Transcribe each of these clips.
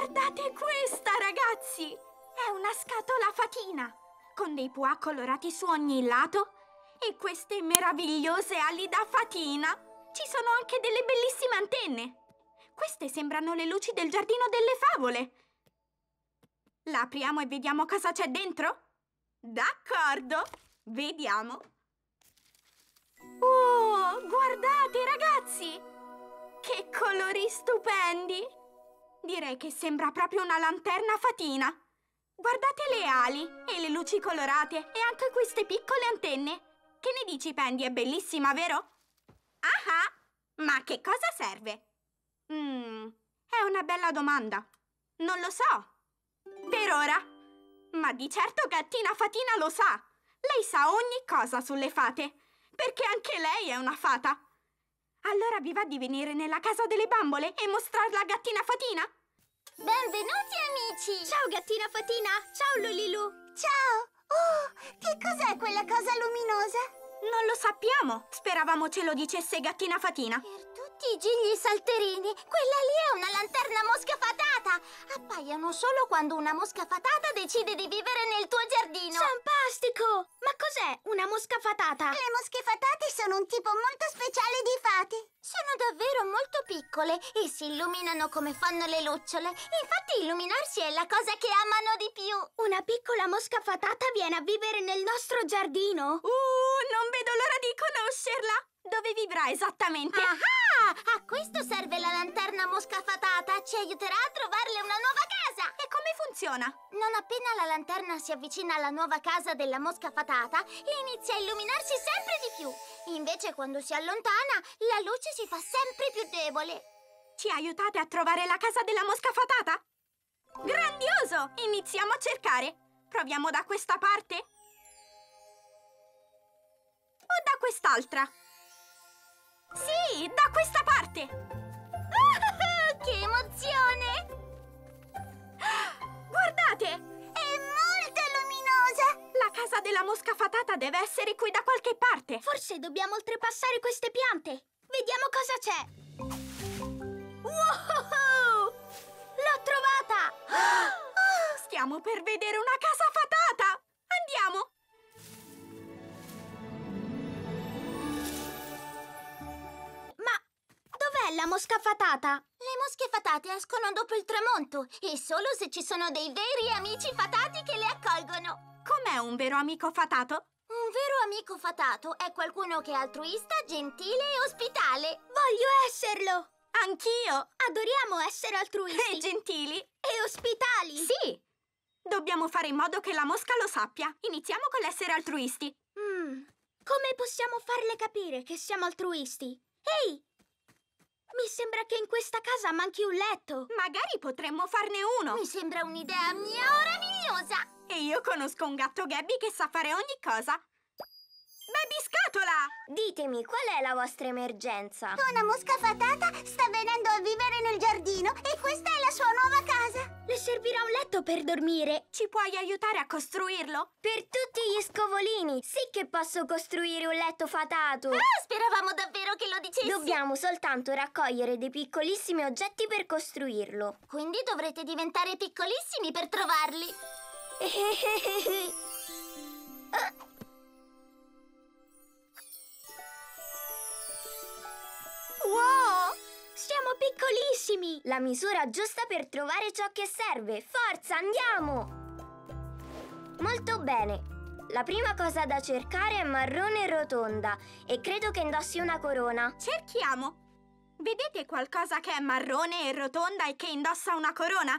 Guardate questa, ragazzi! È una scatola fatina, con dei pois colorati su ogni lato e queste meravigliose ali da fatina. Ci sono anche delle bellissime antenne. Queste sembrano le luci del giardino delle favole. La apriamo e vediamo cosa c'è dentro? D'accordo, vediamo. Oh, guardate, ragazzi! Che colori stupendi! Direi che sembra proprio una lanterna fatina. Guardate le ali e le luci colorate e anche queste piccole antenne. Che ne dici, Pendy? È bellissima, vero? Ah, ma che cosa serve? È una bella domanda. Non lo so. Per ora. Ma di certo Gattina Fatina lo sa. Lei sa ogni cosa sulle fate, perché anche lei è una fata. Allora vi va di venire nella casa delle bambole e mostrarla a Gattina Fatina? Benvenuti amici! Ciao Gattina Fatina! Ciao Lolilu! Ciao! Oh, che cos'è quella cosa luminosa? Non lo sappiamo. Speravamo ce lo dicesse Gattina Fatina. Per tutti i gigli salterini, quella lì è una lanterna mosca fatata! Appaiono solo quando una mosca fatata decide di vivere nel tuo giardino! Fantastico! Ma cos'è una mosca fatata? Le mosche fatate sono un tipo molto speciale di fate. Sono davvero molto piccole e si illuminano come fanno le lucciole. Infatti illuminarsi è la cosa che amano di più. Una piccola mosca fatata viene a vivere nel nostro giardino? Non vedo l'ora di conoscerla! Dove vivrà esattamente? Ah! A questo serve la lanterna mosca fatata. Ci aiuterà a trovarle una nuova casa. E come funziona? Non appena la lanterna si avvicina alla nuova casa della mosca fatata, inizia a illuminarsi sempre di più. Invece quando si allontana, la luce si fa sempre più debole. Ci aiutate a trovare la casa della mosca fatata? Grandioso! Iniziamo a cercare. Proviamo da questa parte? O da quest'altra? Sì, da questa parte! Che emozione! Guardate! È molto luminosa! La casa della mosca fatata deve essere qui da qualche parte. Forse dobbiamo oltrepassare queste piante. Vediamo cosa c'è. Wow! L'ho trovata! Stiamo per vedere una casa fatata! Andiamo! Ma dov'è la mosca fatata? Le mosche fatate escono dopo il tramonto e solo se ci sono dei veri amici fatati che le accolgono. Com'è un vero amico fatato? Un vero amico fatato è qualcuno che è altruista, gentile e ospitale. Voglio esserlo! Anch'io! Adoriamo essere altruisti E gentili! e ospitali! Sì! Dobbiamo fare in modo che la mosca lo sappia. Iniziamo con l'essere altruisti. Come possiamo farle capire che siamo altruisti? Ehi! Mi sembra che in questa casa manchi un letto. Magari potremmo farne uno. Mi sembra un'idea meravigliosa. E io conosco un gatto Gabby che sa fare ogni cosa. Baby Scatola! Ditemi, qual è la vostra emergenza? Una mosca fatata sta venendo a vivere nel giardino e questa è la sua nuova casa. Le servirà un letto per dormire. Ci puoi aiutare a costruirlo? Per tutti gli scovolini! Sì che posso costruire un letto fatato! Speravamo davvero che lo dicessi. Dobbiamo soltanto raccogliere dei piccolissimi oggetti per costruirlo. Quindi dovrete diventare piccolissimi per trovarli. Wow! Siamo piccolissimi. La misura giusta per trovare ciò che serve. Forza, andiamo! Molto bene. La prima cosa da cercare è marrone e rotonda e credo che indossi una corona. Cerchiamo. Vedete qualcosa che è marrone e rotonda e che indossa una corona?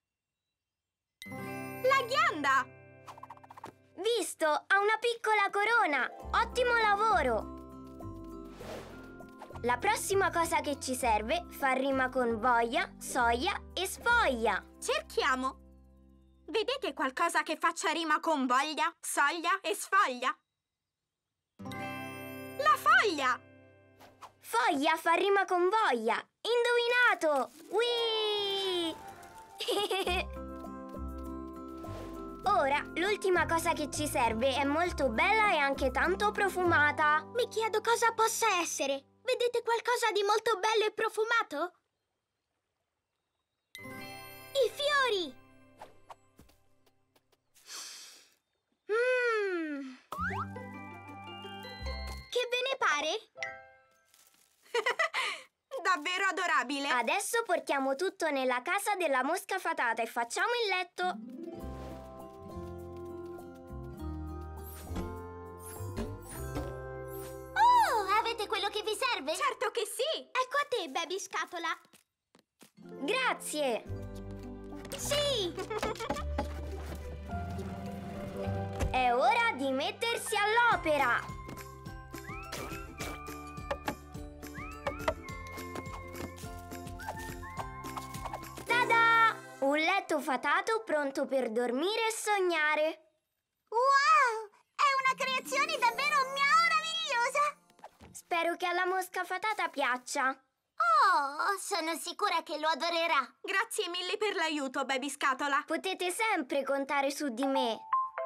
La ghianda! Visto, ha una piccola corona. Ottimo lavoro! La prossima cosa che ci serve fa rima con voglia, soia e sfoglia. Cerchiamo. Vedete qualcosa che faccia rima con voglia, soglia e sfoglia? La foglia! Foglia fa rima con voglia. Indovinato! Whee! Ora, l'ultima cosa che ci serve è molto bella e anche tanto profumata. Mi chiedo cosa possa essere. Vedete qualcosa di molto bello e profumato? I fiori! Che ve ne pare? Davvero adorabile! Adesso portiamo tutto nella casa della mosca fatata e facciamo il letto. Oh, avete quello che vi serve? Certo che sì! Ecco a te, Baby Scatola. Grazie! Sì! È ora di mettersi all'opera! Tada! Un letto fatato pronto per dormire e sognare. Wow! È una creazione davvero meravigliosa! Spero che alla mosca fatata piaccia. Oh, sono sicura che lo adorerà. Grazie mille per l'aiuto, Baby Scatola. Potete sempre contare su di me.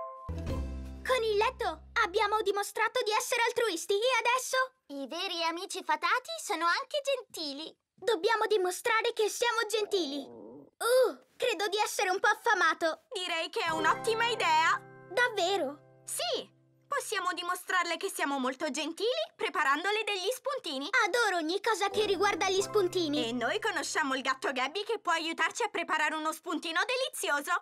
Con il letto abbiamo dimostrato di essere altruisti e adesso I veri amici fatati sono anche gentili. dobbiamo dimostrare che siamo gentili. Credo di essere un po' affamato. Direi che è un'ottima idea. Davvero? Sì, possiamo dimostrarle che siamo molto gentili preparandole degli spuntini. Adoro ogni cosa che riguarda gli spuntini. E noi conosciamo il gatto Gabby che può aiutarci a preparare uno spuntino delizioso.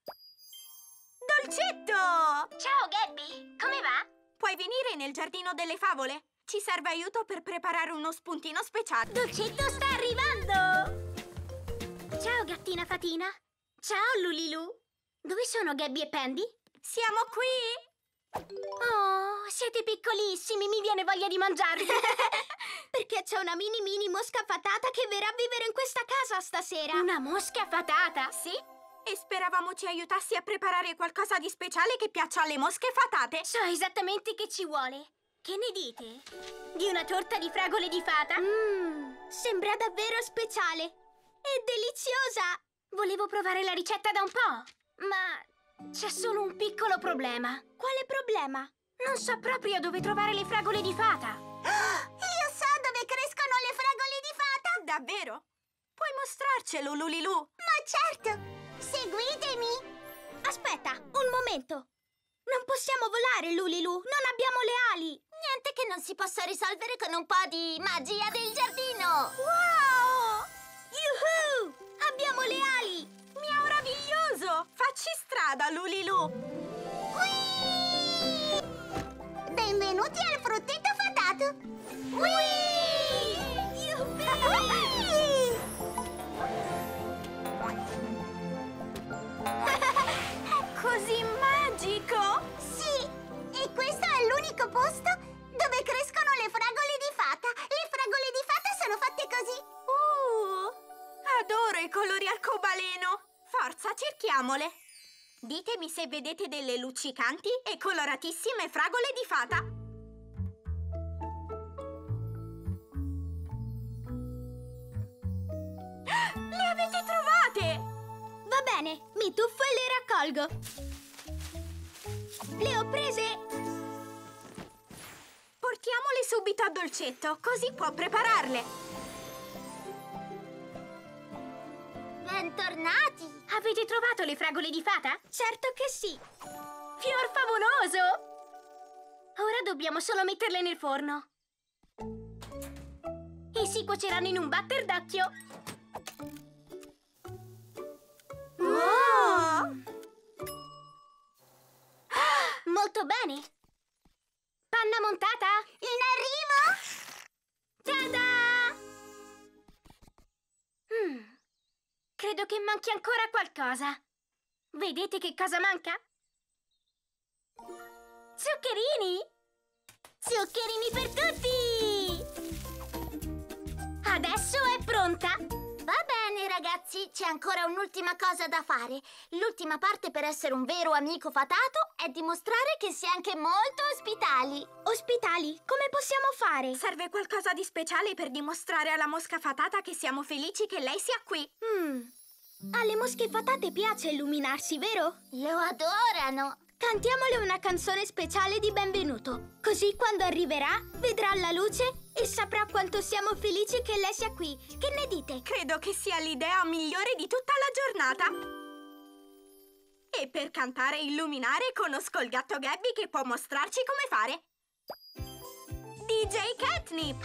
Dolcetto! Ciao, Gabby. Come va? Puoi venire nel giardino delle favole? Ci serve aiuto per preparare uno spuntino speciale. Dolcetto sta arrivando! Ciao, gattina fatina. Ciao, Lulilu. Dove sono Gabby e Pandy? Siamo qui! Oh, siete piccolissimi, mi viene voglia di mangiarvi. Perché c'è una mini mosca fatata che verrà a vivere in questa casa stasera. Una mosca fatata? Sì? E speravamo ci aiutassi a preparare qualcosa di speciale che piaccia alle mosche fatate. So esattamente che ci vuole. Che ne dite? Di una torta di fragole di fata? Sembra davvero speciale. E deliziosa! Volevo provare la ricetta da un po', ma c'è solo un piccolo problema. Quale problema? Non so proprio dove trovare le fragole di fata. Io so dove crescono le fragole di fata! Davvero? Puoi mostrarcelo, Lulilu? Ma certo! Seguitemi! Aspetta, un momento. Non possiamo volare, Lulilu. Non abbiamo le ali. Niente che non si possa risolvere con un po' di magia del giardino! Wow! Yuhu! Abbiamo le ali! Meraviglioso! Facci strada, Lulilu! Whee! Benvenuti al frutteto fatato! Whee! Whee! È così magico! Sì, e questo è l'unico posto dove crescono le fragole di fata. Le fragole di fata sono fatte così. Adoro i colori arcobaleno! Forza, cerchiamole! Ditemi se vedete delle luccicanti e coloratissime fragole di fata! Le avete trovate! Va bene, mi tuffo e le raccolgo. Le ho prese! Portiamole subito a Dolcetto, così può prepararle! Bentornati! Avete trovato le fragole di fata? Certo che sì! Fior favoloso! Ora dobbiamo solo metterle nel forno. E si cuoceranno in un batter d'occhio. Molto bene! Panna montata? In arrivo! Tada! Credo che manchi ancora qualcosa. Vedete che cosa manca? Zuccherini! Zuccherini per tutti! Adesso è pronta! Va bene, ragazzi, c'è ancora un'ultima cosa da fare. L'ultima parte per essere un vero amico fatato è dimostrare che si è anche molto ospitali. Ospitali, come possiamo fare? Serve qualcosa di speciale per dimostrare alla mosca fatata che siamo felici che lei sia qui. Alle mosche fatate piace illuminarsi, vero? Lo adorano. Cantiamole una canzone speciale di benvenuto. Così quando arriverà, vedrà la luce e saprà quanto siamo felici che lei sia qui. Che ne dite? Credo che sia l'idea migliore di tutta la giornata. E per cantare e illuminare conosco il gatto Gabby che può mostrarci come fare. DJ Catnip!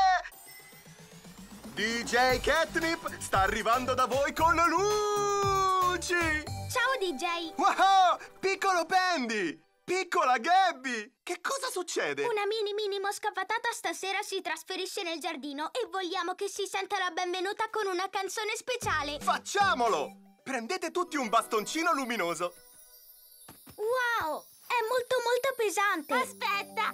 DJ Catnip sta arrivando da voi con le luci! Ciao DJ! Wow! Piccolo Pendy! Piccola Gabby! Che cosa succede? Una mini mosca patata stasera si trasferisce nel giardino e vogliamo che si senta la benvenuta con una canzone speciale. Facciamolo! Prendete tutti un bastoncino luminoso. Wow! È molto pesante! Aspetta!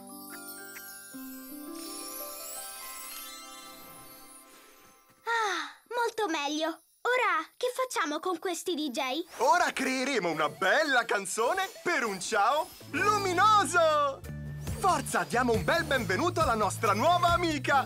Ah, molto meglio! Ora, che facciamo con questi DJ? Ora creeremo una bella canzone per un ciao luminoso! Forza, diamo un bel benvenuto alla nostra nuova amica!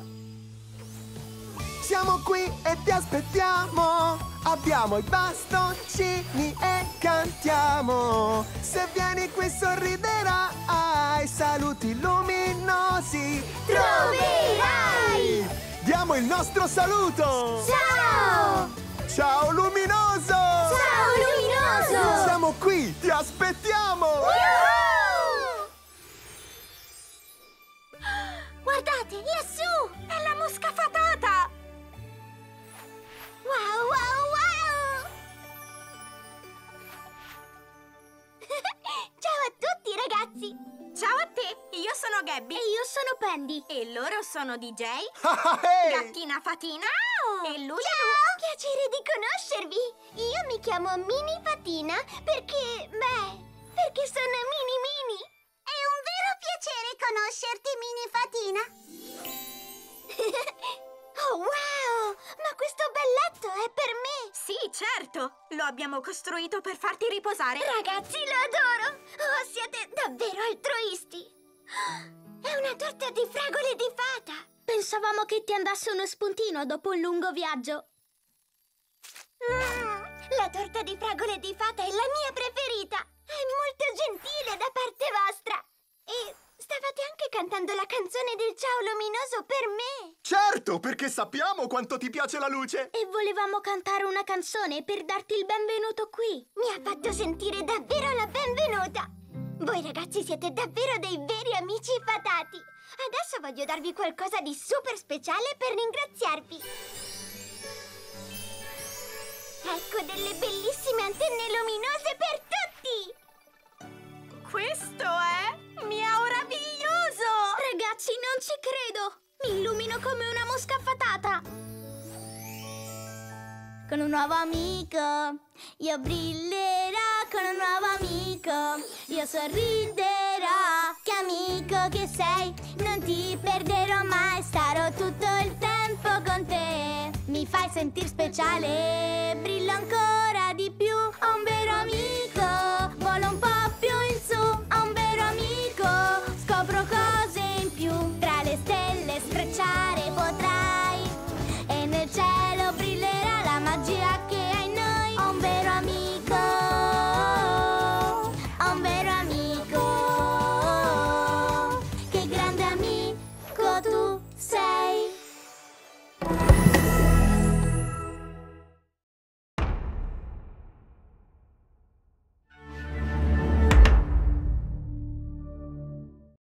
Siamo qui e ti aspettiamo. Abbiamo i bastoncini e cantiamo. Se vieni qui sorriderai, saluti luminosi Troverai! Diamo il nostro saluto. Ciao! Ciao luminoso! Ciao luminoso! Siamo qui, ti aspettiamo. Guardate, lassù! È la mosca fatata! Wow, wow, wow! Ciao a tutti, ragazzi! Ciao a te! Io sono Gabby. E io sono Pendy. E loro sono DJ, Hey! Gattina Fatina e Lulu. Ciao! Piacere di conoscervi! Io mi chiamo Mini Fatina perché sono mini! È un vero piacere conoscerti, Mini Fatina! Oh, wow! Ma questo bel letto è per me! Sì, certo! Lo abbiamo costruito per farti riposare. Ragazzi, lo adoro! Oh, siete davvero altruisti! È una torta di fragole di fata! Pensavamo che ti andasse uno spuntino dopo un lungo viaggio. La torta di fragole di fata è la mia preferita! È molto gentile da parte vostra! E stavate anche cantando la canzone del ciao luminoso per me! Certo, perché sappiamo quanto ti piace la luce! E volevamo cantare una canzone per darti il benvenuto qui. Mi ha fatto sentire davvero la benvenuta! Voi ragazzi siete davvero dei veri amici fatati! Adesso voglio darvi qualcosa di super speciale per ringraziarvi! Ecco delle bellissime antenne luminose per tutti! Questo è meraviglioso! Ragazzi, non ci credo! Mi illumino come una mosca fatata! Con un nuovo amico io brillerò, con un nuovo amico io sorriderò. Che amico che sei, non ti perderò mai, starò tutto il tempo con te. Mi fai sentire speciale, brillo ancora di più. Ho un vero amico, volo un po' più in su. Ho un vero amico, scopro cose in più. Tra le stelle sfrecciare potrai e nel cielo brillerà la magia che hai in noi. Ho un vero amico, ho un vero amico. Che grande amico tu sei.